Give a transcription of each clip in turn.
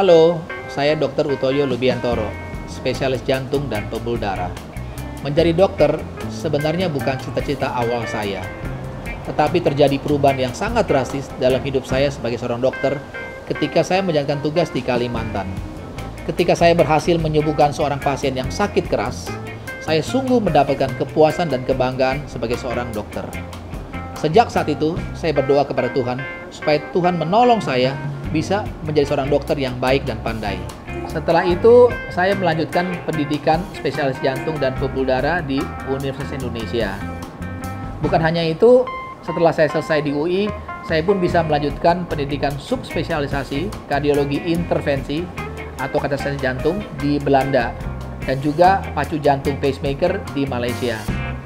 Halo, saya Dr. Utoyo Lubiantoro, spesialis jantung dan pembuluh darah. Menjadi dokter sebenarnya bukan cita-cita awal saya, tetapi terjadi perubahan yang sangat drastis dalam hidup saya sebagai seorang dokter ketika saya menjalankan tugas di Kalimantan. Ketika saya berhasil menyembuhkan seorang pasien yang sakit keras, saya sungguh mendapatkan kepuasan dan kebanggaan sebagai seorang dokter. Sejak saat itu, saya berdoa kepada Tuhan supaya Tuhan menolong saya bisa menjadi seorang dokter yang baik dan pandai. Setelah itu, saya melanjutkan pendidikan spesialis jantung dan pembuluh darah di Universitas Indonesia. Bukan hanya itu, setelah saya selesai di UI, saya pun bisa melanjutkan pendidikan subspesialisasi kardiologi intervensi atau kateterisasi jantung di Belanda dan juga pacu jantung pacemaker di Malaysia.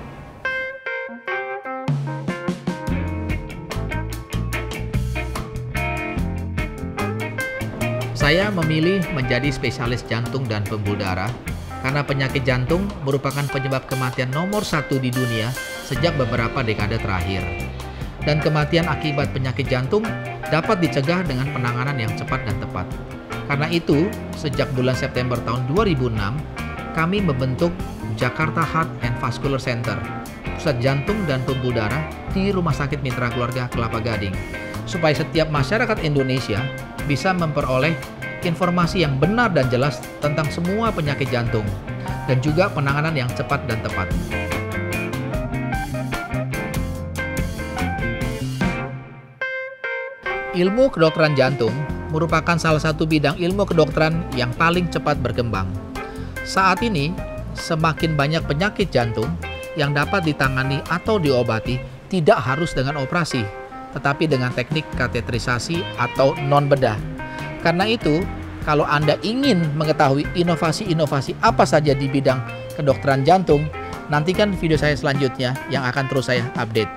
Saya memilih menjadi spesialis jantung dan pembuluh darah karena penyakit jantung merupakan penyebab kematian nomor 1 di dunia sejak beberapa dekade terakhir. Dan kematian akibat penyakit jantung dapat dicegah dengan penanganan yang cepat dan tepat. Karena itu, sejak bulan September tahun 2006, kami membentuk Jakarta Heart and Vascular Center, pusat jantung dan pembuluh darah di Rumah Sakit Mitra Keluarga Kelapa Gading, supaya setiap masyarakat Indonesia bisa memperoleh informasi yang benar dan jelas tentang semua penyakit jantung dan juga penanganan yang cepat dan tepat. Ilmu kedokteran jantung merupakan salah satu bidang ilmu kedokteran yang paling cepat berkembang. Saat ini, semakin banyak penyakit jantung yang dapat ditangani atau diobati tidak harus dengan operasi, tetapi dengan teknik kateterisasi atau non-bedah. Karena itu, kalau Anda ingin mengetahui inovasi-inovasi apa saja di bidang kedokteran jantung, nantikan video saya selanjutnya yang akan terus saya update.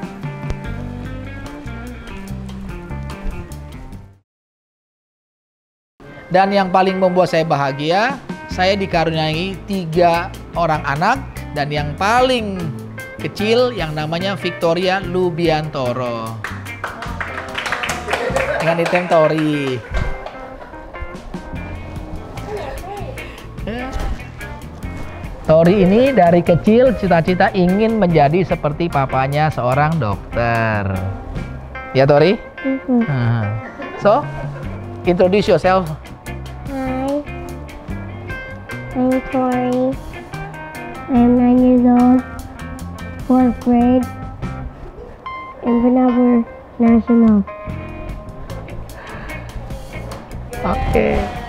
Dan yang paling membuat saya bahagia, saya dikaruniai 3 orang anak, dan yang paling kecil yang namanya Victoria Lubiantoro. Dengan nickname Tori. Tori ini dari kecil cita-cita ingin menjadi seperti papanya seorang dokter. Ya Tori? So, introduce yourself. Hi, I'm Tori. I'm 9 years old, 4th grade, in Vanabur National. Oke.